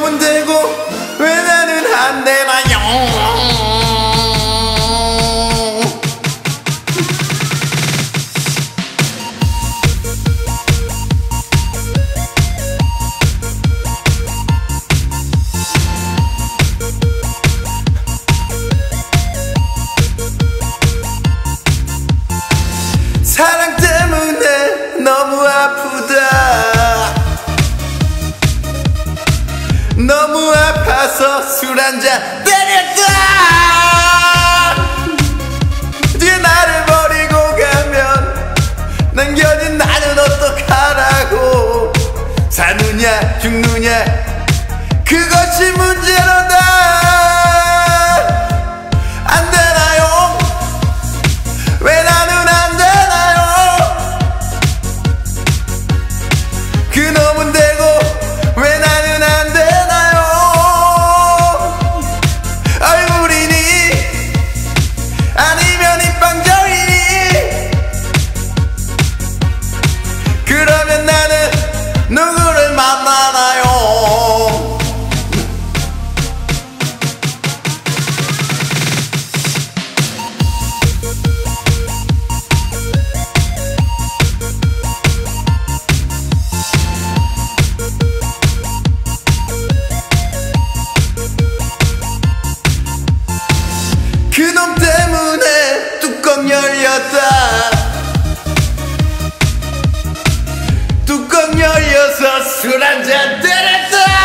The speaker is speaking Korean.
그놈은 되고 왜 나는 안 되나요? 사랑 때문에 너무 아프다. 너무 아파서 술 한잔 때렸다. 뒤에 나를 버리고 가면 남겨진 나는 어떡하라고. 사느냐 죽느냐 그것이 문제로다. 안 되나요? 왜 나는 안 되나요? 그놈은 되고 왜 나는 안 되나요? 얼굴이니 아니면 입방정이니. 그러면 나는 누구를 만나나요? 그놈 때문에 뚜껑 열렸다. 뚜껑 열려서 술 한잔 때렸다.